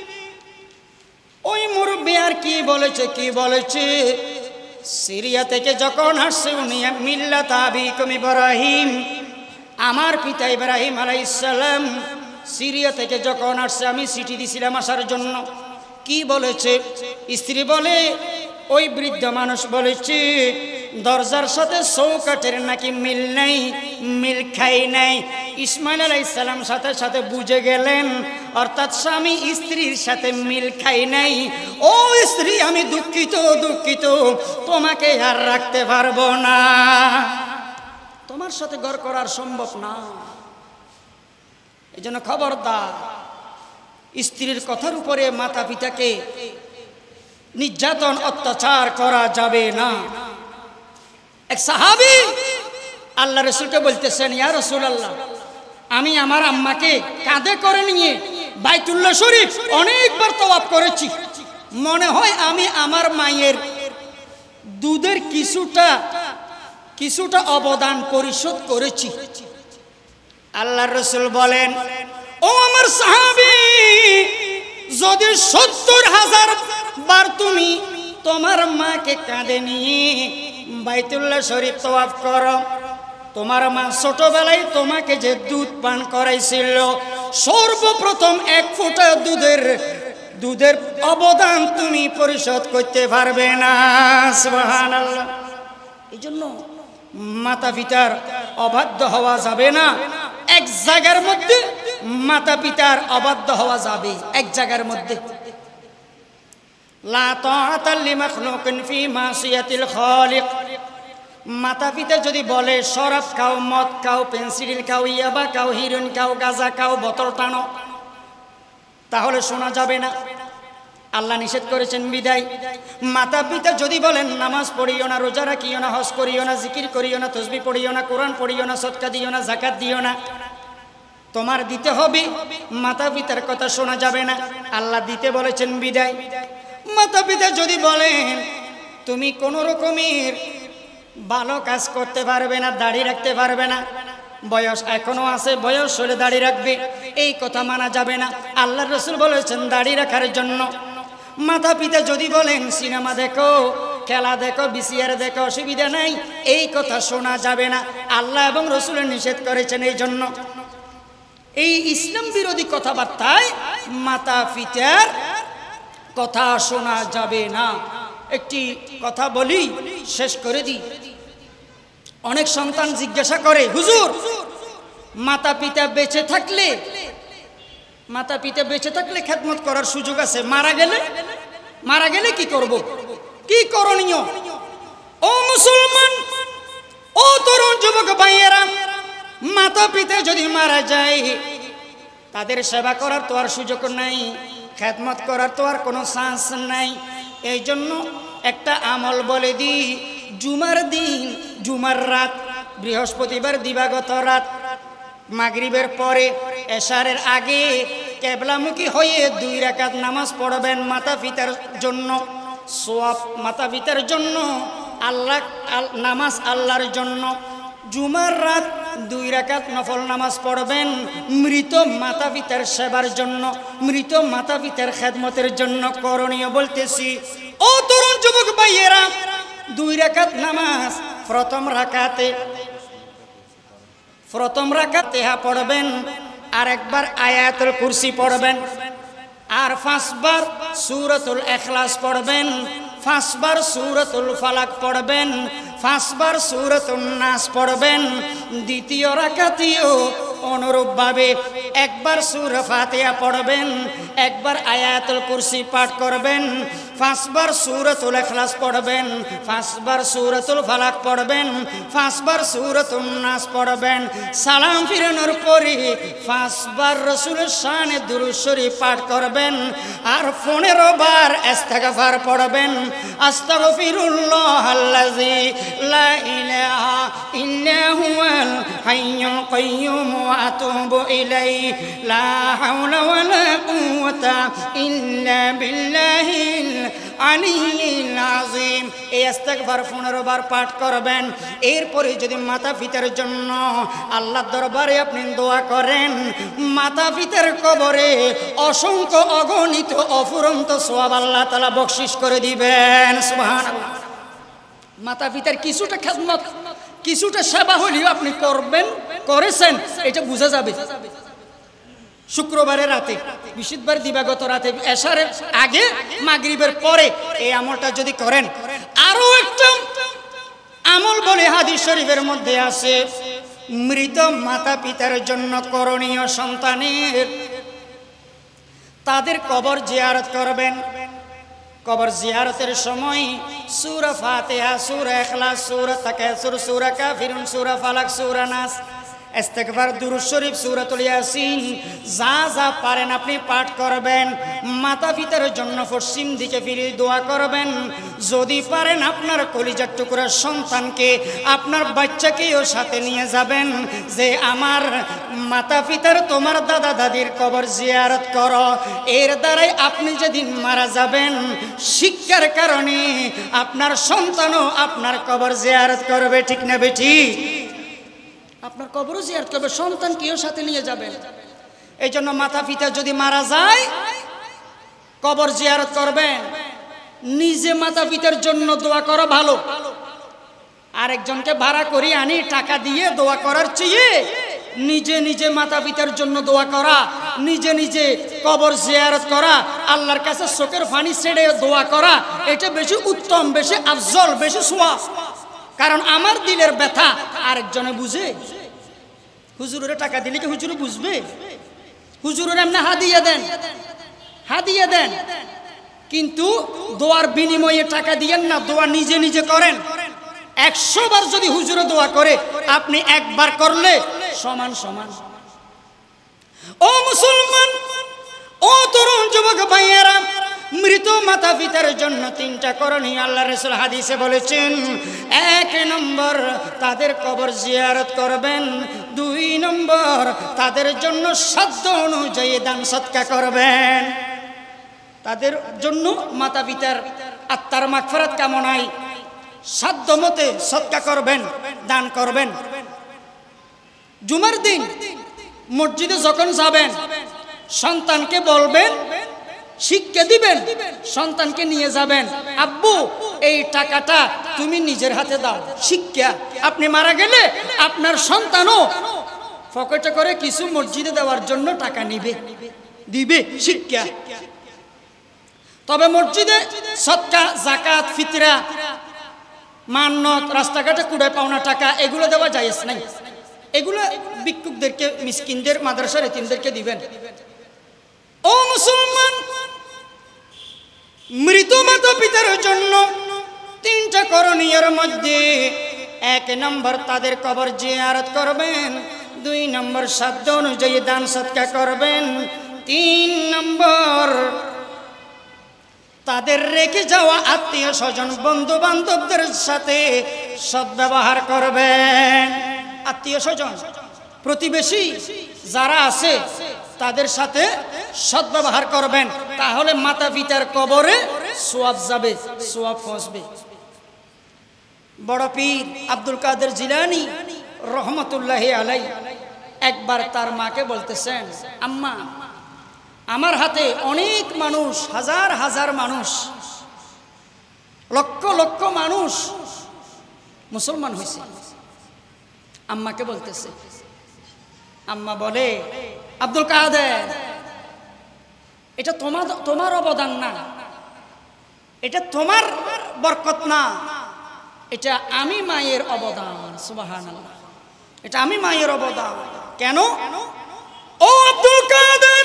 ওই মুরব্বি আর কি বলেছে, কি বলেছে? সিরিয়া থেকে যখন আসছে উনি মিল্লাত আবিকুম ইব্রাহিম, আমার পিতা ইব্রাহিম আলাইহিস সালাম সিরিয়া থেকে যখন আসছে আমি চিঠি দিছিলাম আসার জন্য। কি বলেছে? স্ত্রী বলে ওই বৃদ্ধ মানুষ বলেছে দরজার সাথে চৌকাঠের নাকি মিল নাই, মিল খাই নাই। ইসমাইল আলাইহিস সালাম সাথে সাথে বুঝে গেলেন অর্থাৎ স্বামী স্ত্রীর সাথে মিল খাই নাই। ও স্ত্রী আমি দুঃখিত, দুঃখিত, তোমাকে আর রাখতে পারবো না, তোমার সাথে ঘর করার সম্ভব না। এই জন্য খবরদার, স্ত্রীর কথার উপরে মাতা পিতাকে নির্যাতন অত্যাচার করা যাবে না। এক সাহাবী আল্লাহ রাসূলকে বলতেছেন ইয়া রাসূলুল্লাহ, আমি আমার আম্মাকে কাঁধে করে নিয়ে বাইতুল্লাহ শরীফ অনেকবার তওয়াফ করেছি, মনে হয় আমি আমার মায়ের দুধের কিছুটা কিছুটা অবদান পরিশোধ করেছি। আল্লাহর রাসূল বলেন ও আমার সাহাবী, যদি সত্তর হাজার বার তুমি তোমার মাকে কাঁধে নিয়ে বাইতুল্লাহ শরীফ তওয়াফ করো, তোমার মা ছোটবেলায় তোমাকে যে দুধ পান করাইছিল সর্বপ্রথম এক ফোঁটা দুধের দুধের অবদান তুমি পরিশোধ করতে পারবে না। সুবহানাল্লাহ। এই জন্য মাতা পিতার অবাধ্য হওয়া যাবে না। এক জায়গার মধ্যে মাতা পিতার অবাধ্য হওয়া যাবে, এক জায়গার মধ্যে। লা তাআতা লিমাখলুকিন ফি মাসিয়াতিল খালিক। মাতা পিতা যদি বলে শরাব খাও, মদ খাও, পেন্সিল খাও, ইয়াবা খাও, হিরোইন খাও, গাঁজা খাও, বোতল টানো, তাহলে শোনা যাবে না। আল্লাহ নিষেধ করেছেন বিদায়। মাতা পিতা যদি বলেন নামাজ পড়িও না, রোজা রাখিও না, হজ করিও না, জিকির করিও না, তসবিহ পড়িও না, কোরআন পড়িও না, সদকা দিও না, যাকাত দিও না, তোমার দিতে হবে। মাতা পিতার কথা শোনা যাবে না, আল্লাহ দিতে বলেছেন বিদায়। মাতা পিতা যদি বলেন তুমি কোন রকমের ভালো কাজ করতে পারবে না, দাড়ি রাখতে পারবে না, বয়স এখনো আছে, বয়স হলে দাড়ি রাখবে, এই কথা মানা যাবে না। আল্লাহর রাসূল বলেছেন দাড়ি রাখার জন্য। মাতা পিতা যদি বলেন সিনেমা দেখো, খেলা দেখো, বিসিআর দেখো, অসুবিধা নাই, এই কথা শোনা যাবে না, আল্লাহ এবং রাসূলের নিষেধ করেছেন। এই জন্য এই ইসলাম বিরোধী কথাবার্তায় মাতা পিতার কথা শোনা যাবে না। একটি কথা বলি, শেষ করে দিই। অনেক সন্তান জিজ্ঞাসা করে হুজুর মাতা পিতা বেঁচে থাকলে মাতা পিতা বেঁচে থাকলে খেদমত করার সুযোগ আছে, মারা গেলে মারা গেলে কি করব, কি করণীয়? ও মুসলমান, ও তরুণ যুবক ভাইয়েরা, মাতা পিতা যদি মারা যায় তাদের সেবা করার তো আর সুযোগ নাই, খেদমত করার তো আর কোনো চান্স নাই। এই জন্য একটা আমল বলে দিই, জুমার দিন, জুমার রাত বৃহস্পতিবার দিবাগত রাত মাগরিবের পরে এশারের আগে কেবলামুখী হয়ে দুই রাকাত নামাজ পড়বেন মাতা পিতার জন্য। সোয়াব মাতা পিতার জন্য, আল্লাহ নামাজ আল্লাহর জন্য। জুমার রাত দুই রাকাত নফল নামাজ পড়বেন মৃত মাতা পিতার সেবার জন্য, মৃত মাতা পিতার খেদমতের জন্য। করণীয় বলতেছি, ও তরুণ যুবক ভাইয়েরা, দুই রাকাত নামাজ প্রথম রাকাতে প্রথম রাকাতে হা পড়বেন, আর একবার আয়াতুল কুরসি পড়বেন, আর পাঁচবার সূরাতুল ইখলাস পড়বেন, পাঁচবার সূরাতুল ফালাক পড়বেন, পাঁচবার সূরাতুন নাস পড়বেন। দ্বিতীয় রাকাতেও অনুরূপভাবে একবার সূরা ফাতিহা পড়বেন, একবার আয়াতুল কুরসি পাঠ করবেন, পাঁচবার সূরাতুল ইখলাস পড়বেন, পাঁচবার সূরাতুল ফালাক পড়বেন, পাঁচবার সূরাতুন নাস পড়বেন। সালাম ফিরানোর পরে পাঁচবার রাসূলের শানে দুরূদ শরীফ পাঠ করবেন, আর পনেরো বার ইস্তিগফার পড়বেন। আস্তাগফিরুল্লাহাল্লাযী লা ইলাহা ইল্লা হুয়াল হাইয়ুল কাইয়্যুম ওয়া আতুবু ইলাইহি লা হাওলা ওয়ালা কুওয়াতা ইল্লা বিল্লাহিল আলিয়্যিল আযীম। এই ইস্তিগফার পনেরো বার পাঠ করবেন। এরপরে যদি মাতা পিতার জন্য আল্লাহর দরবারে আপনি দোয়া করেন, মাতা পিতার কবরে অসংখ্য অগণিত অফুরন্ত সওয়াব আল্লাহ তাআলা বকশিশ করে দিবেন। সুবহানাল্লাহ। মাতা পিতার কিছুটা খেদমত, কিছুটা সেবা হলেও আপনি করবেন, করেছেন, এটা বোঝা যাবে। শুক্রবারের রাতে, বৃহস্পতিবার দিবাগত রাতে, এশারের আগে মাগরিবের পরে এই আমলটা যদি করেন। আরো একটা আমল বলে হাদিস শরীফের মধ্যে আছে, মৃত মাতা পিতার জন্য করণীয় সন্তানের তাদের কবর জিয়ারত করবেন। কবর জিয়ারতের সময় সূরা ফাতিহা, সূরা ইখলাস, সূরা তাকাসুর, সূরা কাফিরুন, সূরা ফালাক, সূরা নাস, ইস্তিগফার, দুরূদ শরীফ, সূরাতুল ইয়াসিন যা যা পারেন আপনি পাঠ করবেন। মাতা পিতার জন্য পশ্চিম দিকে ফিরে দোয়া করবেন। যদি পারেন আপনার কলিজার টুকরা সন্তানকে, আপনার বাচ্চাকেও সাথে নিয়ে যাবেন, যে আমার মাতা পিতার, তোমার দাদা দাদির কবর জিয়ারত করো। এর দ্বারাই আপনি যেদিন মারা যাবেন, শিক্ষার কারণে আপনার সন্তানও আপনার কবর জিয়ারত করবে। ঠিক না বেটি? আপনার কবরও জিয়ারত করবে, সন্তানকেও সাথে নিয়ে যাবেন। এই জন্য মাতা পিতা যদি মারা যায়, কবর জিয়ারত করবেন। নিজে মাতা পিতার জন্য দোয়া করা ভালো, আরেকজনকে ভাড়া করে আনি টাকা দিয়ে দোয়া করার চেয়ে নিজে নিজে মাতা পিতার জন্য দোয়া করা, নিজে নিজে কবর জিয়ারত করা, আল্লাহর কাছে চোখের পানি ছেড়ে দোয়া করা, এটা বেশি উত্তম, বেশি আফজল, বেশি সওয়াব। কারণ আমার দিলের ব্যথা আরেকজনে বুঝে। হুজুরের টাকা দিলে কি হুজুরে বুঝবে? হুজুরের এমনি হাদিয়া দেন, হাদিয়া দেন, কিন্তু দোয়ার বিনিময়ে টাকা দিয়েন না, দোয়া নিজে নিজে করেন। একশো বার যদি হুজুরে দোয়া করে, আপনি একবার করলে সমান সমান। ও মুসলমান, ও তরুণ যুবক ভাইয়েরা, মৃত মাতা পিতার জন্য তিনটা করণীয় আল্লাহ রাসূল হাদিসে বলেছেন। এক নম্বর, তাদের কবর জিয়ারত করবেন। দুই নম্বর, তাদের জন্য সাধ্য অনুযায়ী দান সদকা করবেন। তাদের জন্য মাতা পিতার আত্মার মাগফিরাত কামনায় সাধ্য মতে সদকা করবেন, দান করবেন। জুমার দিন মসজিদে যখন যাবেন, সন্তানকে বলবেন, শিক্ষা দিবেন, সন্তানকে নিয়ে যাবেন, আব্বু এই টাকাটা তুমি নিজের হাতে দাও। শিক্ষা, আপনি মারা গেলে আপনার সন্তানও পকেটে করে কিছু মসজিদে দেওয়ার জন্য টাকা নিবে, দিবে। শিক্ষা। তবে মসজিদে সদকা, যাকাত, ফিতরা, মান্নত, রাস্তাঘাটে কুড়ায় পাওনা টাকা, এগুলো দেওয়া জায়েজ নাই। এগুলো ভিক্ষুকদেরকে, মিসকিনদের, মাদ্রাসার এতিমদেরকে দিবেন। ও মুসলমান, মৃত মাতা পিতার জন্য তিনটা করণীয়ের মধ্যে এক নম্বর, তাদের কবর জিয়ারত করবেন। দুই নম্বর, সাধ্য অনুযায়ী দান সদকা করবেন। তিন নম্বর, তাদের রেখে যাওয়া আত্মীয় স্বজন, বন্ধু বান্ধবদের সাথে সদ্ব্যবহার করবেন। আত্মীয় স্বজন প্রতিবেশী যারা আছে তাদের সাথে সদ্ব্যবহার করবেন, তাহলে মাতা পিতার কবরে সওয়াব যাবে, সওয়াব পৌঁছবে। বড় পীর আব্দুল কাদের জিলানী রহমতুল্লাহি আলাই একবার তার মাকে বলতেছেন, আম্মা, আমার হাতে অনেক মানুষ, হাজার হাজার মানুষ, লক্ষ লক্ষ মানুষ মুসলমান হয়েছে। আম্মাকে বলতেছে, আম্মা বলে, আব্দুল কাদের, এটা তোমার তোমার অবদান না, এটা তোমার বরকত না, এটা আমি মায়ের অবদান। সুবহানাল্লাহ, এটা আমি মায়ের অবদান। কেন? ও আব্দুল কাদের,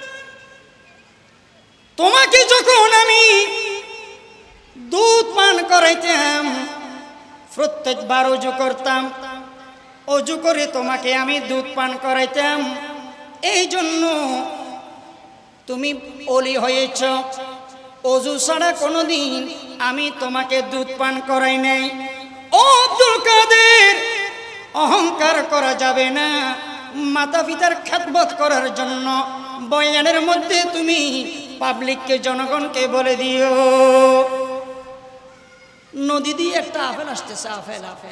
তোমাকে যখন আমি দুধ পান করাইতাম, প্রত্যেকবার ওযু করতাম, ওযু করে তোমাকে আমি দুধ পান করাইতাম, এই জন্য তুমি ওলি হয়েছ। ওযু ছাড়া কোনোদিন আমি তোমাকে দুধ পান করাই নাই। ও আব্দুল কাদের, অহংকার করা যাবে না। মাতা পিতার খেদমত করার জন্য বয়ানের মধ্যে তুমি পাবলিককে, জনগণকে বলে দিও। নদী দিয়ে একটা আপেল আসতেছে, আপেল আপেল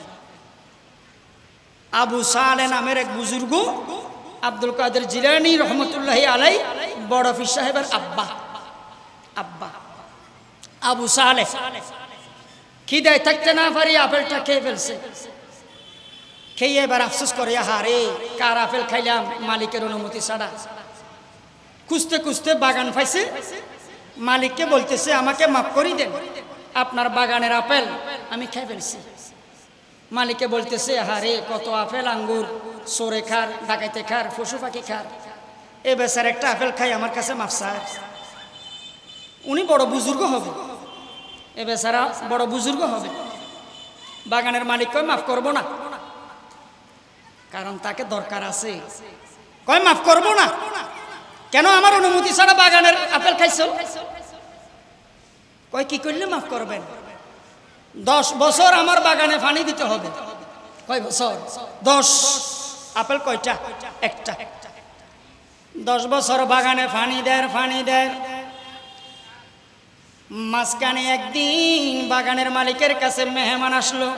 আবু সালেহ নামের এক বুজুর্গ আব্দুল কাদের জিলানী রহমতুল্লাহি আলাই বড় পীর সাহেবের আব্বা আব্বা আবু সালেহ খিদায় থাকতে না পারি আপেলটা খেয়ে ফেলছে। খেয়ে এবার আফসোস করে, হারে কার আপেল খাইলাম মালিকের অনুমতি ছাড়া। খুঁজতে খুঁজতে বাগান পাইছে, মালিককে বলতেছে, আমাকে মাফ করে দেন, আপনার বাগানের আপেল আমি খেয়ে ফেলছি। মালিককে বলতেছে, হারে কত আপেল আঙ্গুর চোরে খার, ডাকাইতে খার, পশু পাখি খার, এ বেচার একটা আপেল খাই আমার কাছে মাফ চায়। উনি বড় বুজুর্গ হবে, এ বেচারা বড় বুজুর্গ হবে। বাগানের মালিক কয়, মাফ করবো না, কারণ তাকে দরকার আছে। কয়, মাফ করবো না কেন? আমার অনুমতি ছাড়া বাগানের আপেল খাইছো। কয়, কি করলে মাফ করবেন? দশ বছর আমার বাগানে পানি দিতে হবে। কয় বছর? দশ। আপেল কয়টা? একটা। দশ বছর বাগানে পানি দেয়, পানি দেয়। মাঝখানে একদিন বাগানের মালিকের কাছে মেহমান আসলো।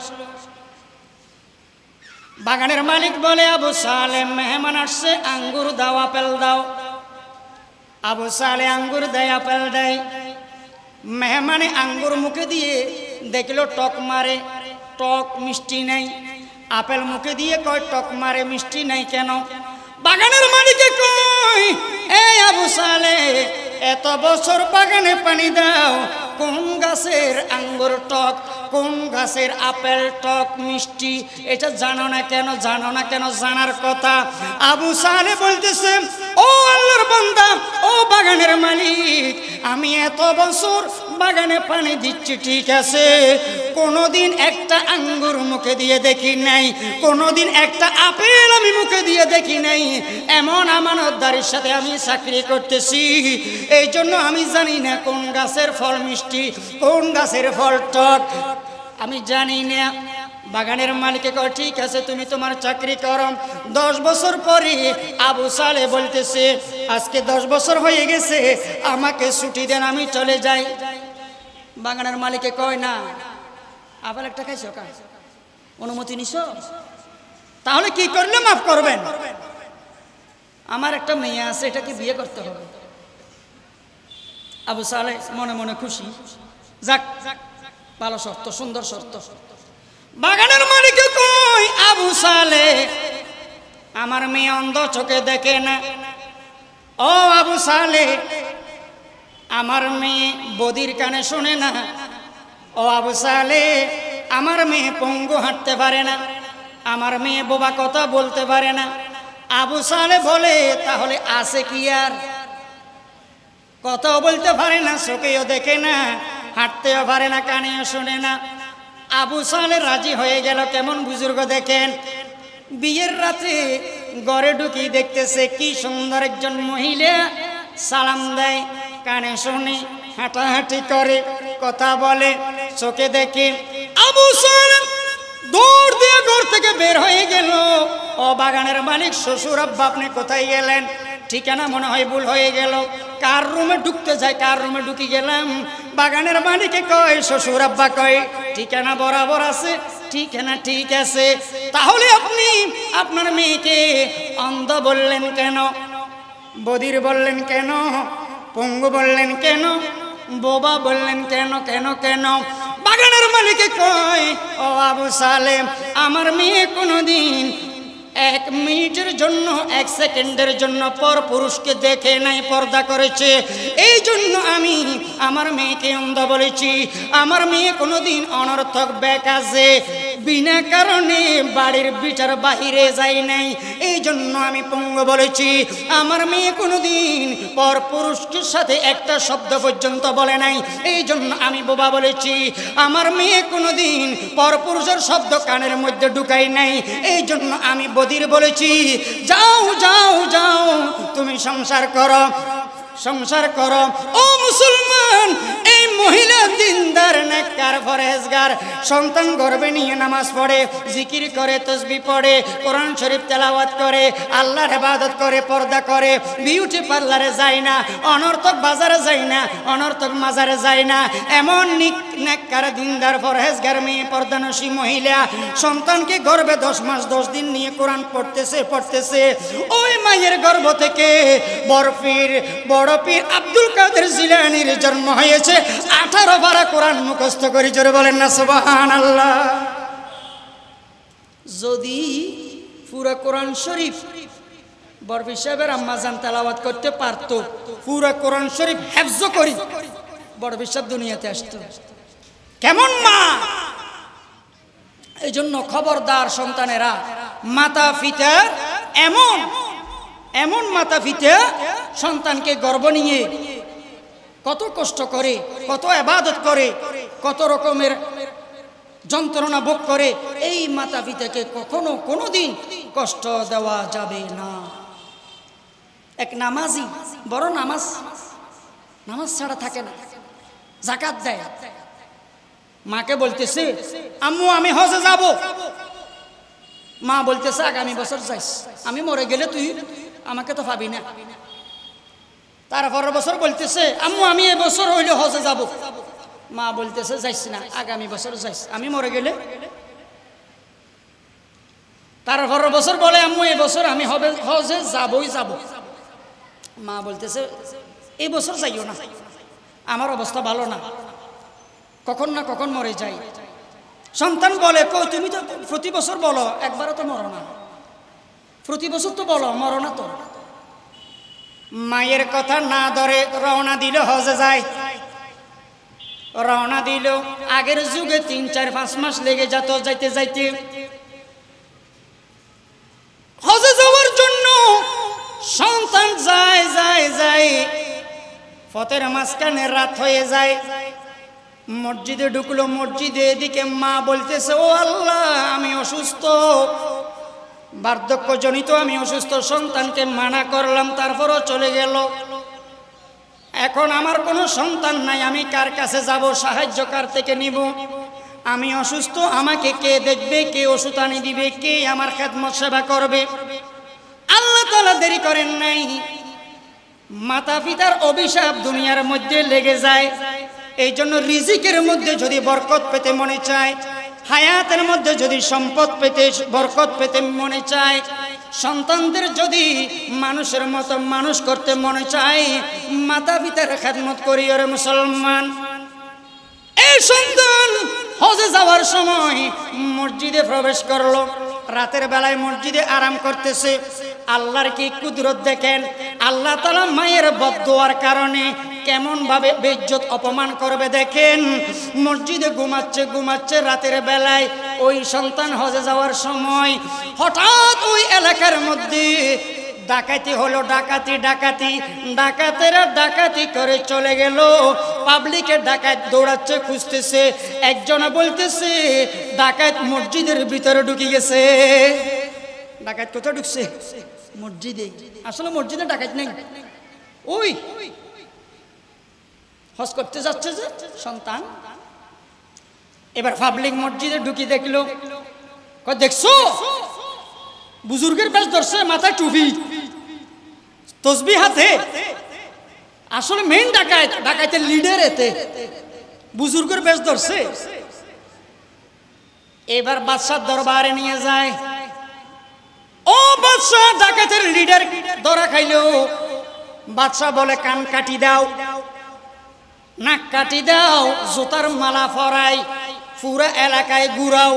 বাগানের মালিক বলে, আবু সালেহ মেহমান আসছে, আঙ্গুর দাও, আপেল দাও। আবু সালেহ আঙ্গুর দেয়, আপেল দেয়। মেহমানে আঙ্গুর মুখে দিয়ে দেখলো টক মারে, টক মিষ্টি নাই। আপেল মুখে দিয়ে কয়, টক মারে মিষ্টি নাই কেন? বাগানের মালিকে কয়, এই আবু সালেহ, এত বছর বাগানে পানি দাও, কোন গাছের আঙ্গুর টক, কোন গাছের আপেল টক মিষ্টি, এটা জানো না কেন? জানো না কেন? জানার কথা। আবু সালেহ বলতেছে, ও আল্লাহর বান্দা, ও বাগানের মালিক, আমি এত বছর বাগানে পানি দিচ্ছি, ঠিক আছে, কোনোদিন একটা আঙ্গুর মুখে দিয়ে দেখি নাই, কোনোদিন একটা আপেল আমি মুখে দিয়ে দেখি নাই। এমন আমানতদারির সাথে আমি চাকরি করতেছি, এই জন্য আমি জানি না কোন গাছের ফল মিষ্টি, কোন গাছের ফল টক, আমি জানি না। বাগানের মালিকে কয়, ঠিক আছে, তুমি তোমার চাকরি করো। দশ বছর পরে আবু সালেহ বলতেছে, আজকে দশ বছর হয়ে গেছে, আমাকে ছুটি দেন, আমি চলে যাই। বাগানের মালিকে কয়, না, আপেল একটা খাইছো, কা অনুমতি নিছো, তাহলে কি করলে মাফ করবেন? আমার একটা মেয়ে আছে, এটাকে বিয়ে করতে হবে। আবু সালেহ মনে মনে খুশি, যাক, ভালো শর্ত, সুন্দর শর্ত। বাগানের মালিকে কই, আবু সালেহ, আমার মেয়ে অন্ধ, চোখে দেখে না। ও আবু সালেহ, আমার মেয়ে বদির কানে শোনে না। ও আবু সালেহ, আমার মেয়ে পঙ্গু হাঁটতে পারে না, আমার মেয়ে বোবা কথা বলতে পারে না। আবু সালেহ বলে, তাহলে আছে কি আর? কথাও বলতে পারে না, চোখেও দেখে না, হাঁটতেও পারে না, কানেও শোনে না। আবু সালেহ রাজি হয়ে গেল। কেমন বুজুর্গ দেখেন, বিয়ের রাতে ঘরে ঢুকি দেখতেছে কি সুন্দর একজন মহিলা, সালাম দেয়, কানে শোনে, হাঁটাহাঁটি করে, কথা বলে, চোখে দেখে। আবু সালেহ দৌড় দিয়ে ঘর থেকে বের হয়ে গেল। ও বাগানের মালিক, শ্বশুর আব্বা আপনি কোথায় গেলেন? ঠিকানা মনে হয় ভুল হয়ে গেল। কার রুমে ঢুকতে যায়, কার রুমে ঢুকি গেলাম। বাগানের মালিকে কয়, শ্বশুর আব্বা কয় ঠিকানা বরাবর আছে, ঠিকানা ঠিক আছে। তাহলে আপনি আপনার মেয়েকে অন্ধ বললেন কেন? বধির বললেন কেন? পঙ্গু বললেন কেন? বোবা বললেন কেন? কেন কেন? বাগানের মালিকে কয়, ও আবু সালেম, আমার মেয়ে কোনোদিন এক মিনিটের জন্য, এক সেকেন্ডের জন্য পর পুরুষকে দেখে নাই, পর্দা করেছে। এই জন্য আমি আমার মেয়েকে অন্ধ বলেছি। আমার মেয়ে কোনোদিন অনর্থক বেকাজে বিনা কারণে বাড়ির বিচার বাহিরে যায় নাই, এই জন্য আমি পঙ্গু বলেছি। আমার মেয়ে কোনোদিন পর পুরুষের সাথে একটা শব্দ পর্যন্ত বলে নাই, এই জন্য আমি বোবা বলেছি। আমার মেয়ে কোনোদিন পর পুরুষের শব্দ কানের মধ্যে ঢুকাই নাই, এই জন্য আমি বধির বলেছি। যাও যাও যাও, তুমি সংসার করো, সংসার করো। ও মুসলমান, এই মহিলা দিনদার, নেককার, পরহেজগার, সন্তান গর্ভে নিয়ে নামাজ পড়ে, জিকির করে, তসবিহ পড়ে, কোরআন শরীফ তেলাওয়াত করে, আল্লাহর ইবাদত করে, পর্দা করে, বিউটি পার্লারে যায় না, অনর্থক বাজারে যায় না, অনর্থক মাজারে যায় না। এমন নেককার, দিনদার, পরহেজগার মেয়ে, পর্দানসী মহিলা সন্তানকে গর্ভে দশ মাস দশ দিন নিয়ে কোরআন পড়তেছে পড়তেছে ওই মায়ের গর্ভ থেকে বরফির বড় পীর আব্দুল কাদের জিলানীর জন্ম হয়েছে। আঠারো পারা কোরআন মুখস্থ করে, জোরে বলেন না সুবহানাল্লাহ। যদি পুরো কোরআন শরীফ বরফি সাহেবের আম্মা জান তেলাওয়াত করতে পারতো, পুরো কোরআন শরীফ হেফজ করি, বরফি সাহেব দুনিয়াতে আসতো। কেমন মা! এই জন্য খবরদার সন্তানেরা, মাতা পিতা এমন এমন মাতা পিতা সন্তানকে গর্ভ নিয়ে কত কষ্ট করে, কত ইবাদত করে, কত রকমের যন্ত্রণা ভোগ করে, এই মাতা পিতাকে কখনো কোনোদিন কষ্ট দেওয়া যাবে না। এক নামাজি বড় নামাজ নামাজ ছাড়া থাকে না, যাকাত দেয়। মাকে বলতেছে, আম্মু আমি হজে যাব। মা বলতেছে, আগামী বছর যাইস, আমি মরে গেলে তুই আমাকে তো পাবি না। তারপরের বছর বলতেছে, আম্মু আমি এবছর হইলে হজে যাব। মা বলতেছে, যাইস না, আগামী বছর যাইস, আমি মরে গেলে। তারপরের বছর বলে, আম্মু এবছর আমি হবে হজে যাবই যাব। মা বলতেছে, এই বছর যাইও না, আমার অবস্থা ভালো না, কখন না কখন মরে যাই। সন্তান বলে, কই তুমি তো প্রতি বছর বলো, একবারও তো মরো না, প্রতি বছর তো বলো, মরো না তো। মায়ের কথা না ধরে রওনা দিল, হজে যায়। রওনা দিল, আগের যুগে তিন চার পাঁচ মাস লেগে যেত যাইতে যাইতে। হজে যাওয়ার জন্য সন্তান যায় যায় যায়, পথের মাঝখানে রাত হয়ে যায়। মসজিদে ঢুকলো, মসজিদে এদিকে মা বলতেছে, ও আল্লাহ আমি অসুস্থ, বার্ধক্যজনিত আমি অসুস্থ। সন্তানকে মানা করলাম, তারপরও চলে গেল। এখন আমার কোনো সন্তান নাই, আমি কার কাছে যাব, সাহায্য কার থেকে নিব? আমি অসুস্থ, আমাকে কে দেখবে, কে ওষুধ আনি দিবে, কে আমার খেদমত সেবা করবে? আল্লাহ তাআলা দেরি করেন নাই। মাতা পিতার অভিশাপ দুনিয়ার মধ্যে লেগে যায়। এই জন্য রিজিকের মধ্যে যদি বরকত পেতে মনে চায়, হায়াতের মধ্যে যদি সম্পদ পেতে বরকত পেতে মনে চায়, সন্তানদের যদি মানুষের মতো মানুষ করতে মনে চায়, মাতা পিতার খেদমত করি। ওরে মুসলমান, এই সন্তান হজে যাওয়ার সময় মসজিদে প্রবেশ করলো। রাতের বেলায় মসজিদে আরাম করতেছে। আল্লাহর কি কুদরত দেখেন! আল্লাহ তাআলা মায়ের বদদোয়ার কারণে কেমন ভাবে বেইজ্জত অপমান করবে দেখেন। মসজিদে ঘুমাচ্ছে ঘুমাচ্ছে রাতের বেলায় ওই সন্তান হজে যাওয়ার সময় হঠাৎ ওই এলাকার মধ্যে ডাকাতি হলো। ডাকাতি ডাকাতি ডাকাতেরা ডাকাতি করে চলে গেল। পাবলিকে ডাকাত দৌড়াচ্ছে, খুঁজতেছে। একজন বলতেছে ডাকাত মসজিদের ভিতরে ঢুকে গেছে। ডাকাত কোথায় ঢুকছে? মসজিদে। আসলে মসজিদে ডাকাত নেই, ওই হজ করতে যাচ্ছে যে সন্তান। এবার পাবলিক মসজিদে ঢুকি দেখলো দেখছো বুজুর্গের বেশ ধরছে, মাথায় টুপি, তসবি হাতে। আসলে মেইন ডাকাত, ডাকাতের লিডার এতে, বুজুর্গের বেশ ধরছে। এবার বাদশার দরবারে নিয়ে যায়। ও বাদশাহ, ডাকাতের লিডার ধরা খাইলো। বাদশাহ বলে কান কাটি দাও, নাক কাটি দাও, জুতার মালা পরাই, পুরা এলাকায় ঘুরাও।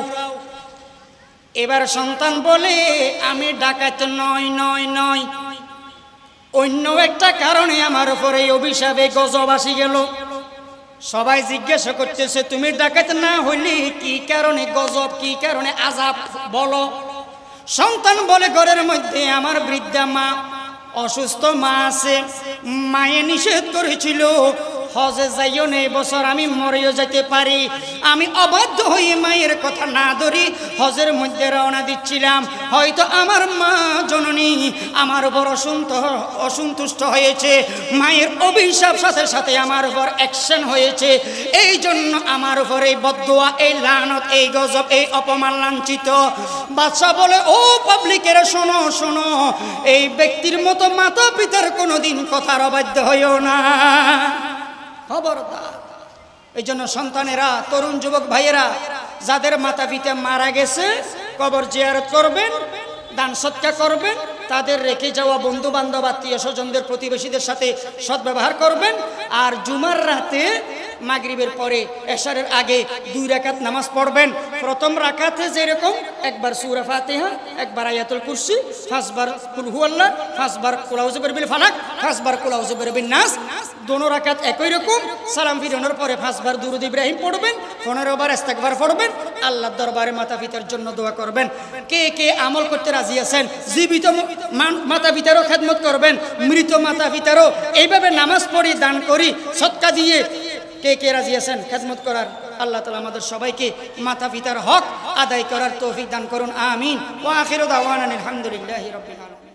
এবার সন্তান বলে আমি ডাকাত নয় নয় নয়, অন্য একটা কারণে আমার উপরে অভিশাপে গজব আসি গেল। সবাই জিজ্ঞাসা করতেছে তুমি ডাকাত না হইলে কি কারণে গজব, কি কারণে আযাব বলো। সন্তান বলে ঘরের মধ্যে আমার বৃদ্ধা মা, অসুস্থ মা আছে, মায়ে নিষেধ করেছিল হজে যাইও না, বছর আমি মরেও যেতে পারি। আমি অবাধ্য হয়ে মায়ের কথা না ধরি হজের মধ্যে রওনা দিচ্ছিলাম। হয়তো আমার মা জননী আমার উপর অসন্তুষ্ট হয়েছে, মায়ের অভিশাপ সাথে সাথে আমার উপর অ্যাকশন হয়েছে। এই জন্য আমার উপর এই বদদোয়া, এই লানত, এই গজব, এই অপমান, লাঞ্ছিত। বাদশাহ বলে ও পাবলিকের শোনো শোনো, এই ব্যক্তির মতো মাতা পিতার কোনোদিন কথার অবাধ্য হইও না, খবরদার। এই জন্য সন্তানেরা, তরুণ যুবক ভাইয়েরা, যাদের মাতা পিতা মারা গেছে কবর জিয়ারত করবেন, দান সৎকার করবেন, তাদের রেখে যাওয়া বন্ধু বান্ধব, আত্মীয় স্বজনদের, প্রতিবেশীদের সাথে সদ্ব্যবহার করবেন। আর জুমার রাতে মাগরিবের পরে এশারের আগে দুই রাকাত নামাজ পড়বেন। প্রথম রাকাতে যেরকম একবার সূরা ফাতিহা, একবার আয়াতুল কুরসি, পাঁচবার কুল হুয়াল্লাহ, পাঁচবার কুল আউযু বিরব্বিল ফালাক, পাঁচবার কুল আউযু বিরব্বিন নাস। দোনো রাকাত একই রকম। সালাম ফিরানোর পরে পাঁচবার দুরূদ ইব্রাহিম পড়বেন, পনেরো বার ইস্তিগফার পড়বেন, আল্লাহর দরবারে মাতা পিতার জন্য দোয়া করবেন। কে কে আমল করতে রাজি আছেন? জীবিত মাতা পিতারও খেদমত করবেন, মৃত মাতা পিতারও এইভাবে নামাজ পড়ি, দান করি, সদকা দিয়ে কে কে রাজি আছেন খেদমত করার? আল্লাহ তাআলা আমাদের সবাইকে মাতা পিতার হক আদায় করার তৌফিক দান করুন, আমিন। ওয়া আখিরু দাওয়ানা আলহামদুলিল্লাহি রাব্বিল আলামিন।